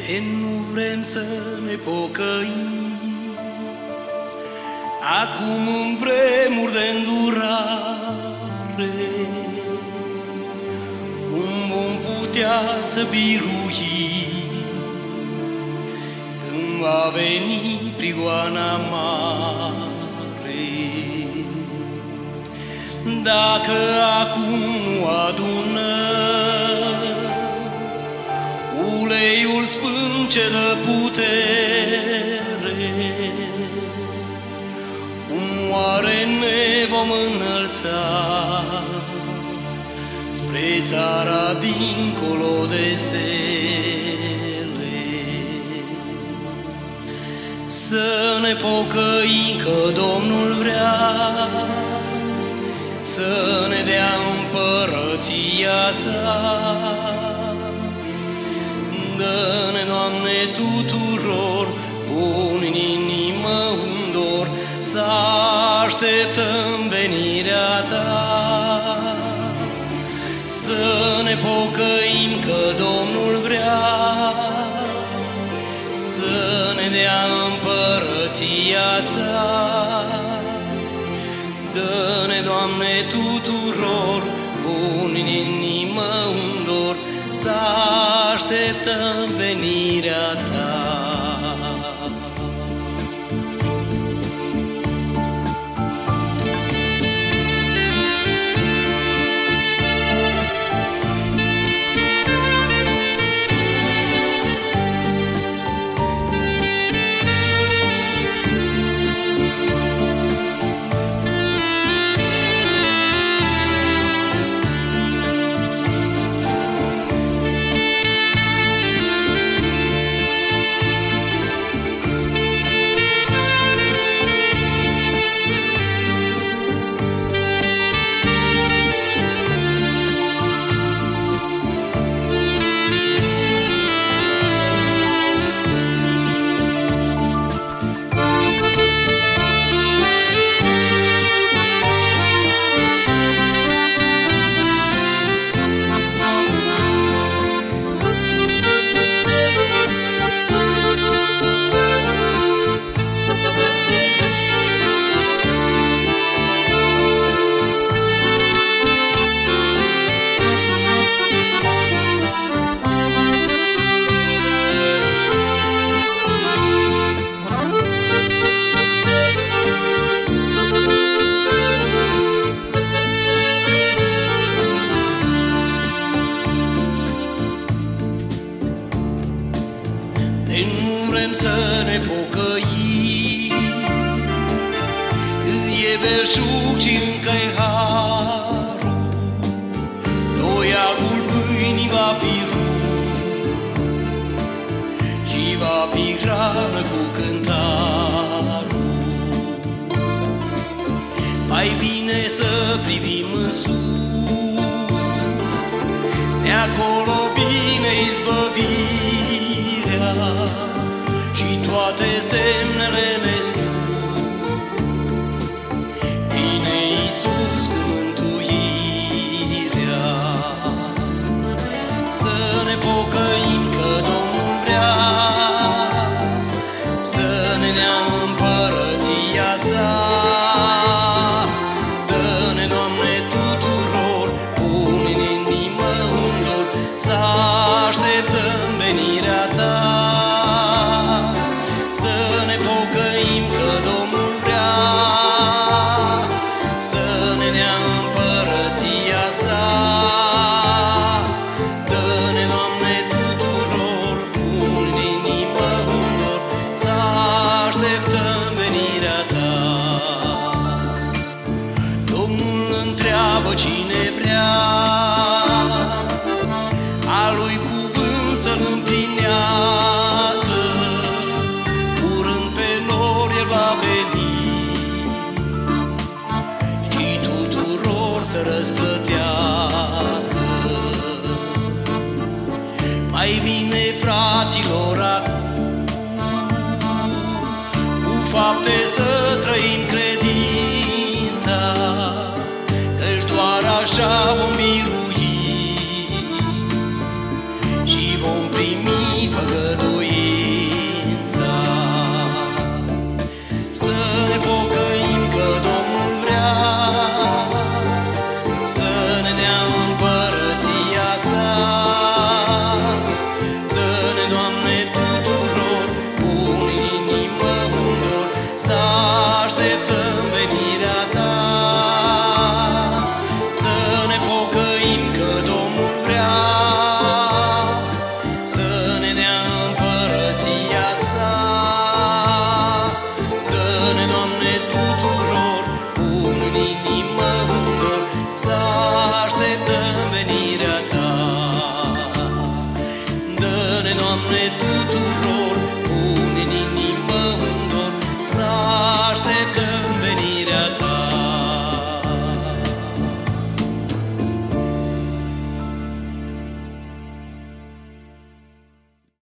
De nu vrem să ne pocăim acum în vremuri de îndurare, cum vom putea să biruim când va veni prigoana mare? Dacă acum nu adunăm uleiul spân ce dă putere, cum oare ne vom înălța spre țara dincolo de stele? Să ne pocăim că Domnul vrea să ne dea împărăția sa. Dă-ne, Doamne, tuturor pun în inimă un dor să așteptăm venirea Ta. Să ne pocăim că Domnul vrea să ne dea împărăția sa. Dă-ne, Doamne, tuturor pun în inimă un dor să așteptăm venirea Ta. De nu vrem să ne pocăim, e belșug și încă-i harul, toiagul pâinii va fi rup și va fi hrană cu cântarul. Mai bine să privim în sus, de acolo vine izbăvirea și toate semnele ne spun: vine Iisus cu mântuirea. Să ne pocăim că Domnul vrea să ne dea împărăția sa. Dă-ne, Doamne, tuturor pun în inimă un dor să așteptăm venirea Ta. Să ne pocăim că Domnul vrea să ne dea împărăția sa. Dă-ne, Doamne, tuturor pun în inimă un dor să așteptăm venirea Ta. Domnul întreabă cine vrea a Lui cuvânt să-L împlinească. Curând pe nor El va veni și tuturor să răsplătească. Mai bine, fraților, acum cu fapte să trăim credința, căci doar așa vom birui și vom primi făgăduința. Doamne, tuturor, pune în inimă un dor, să așteptăm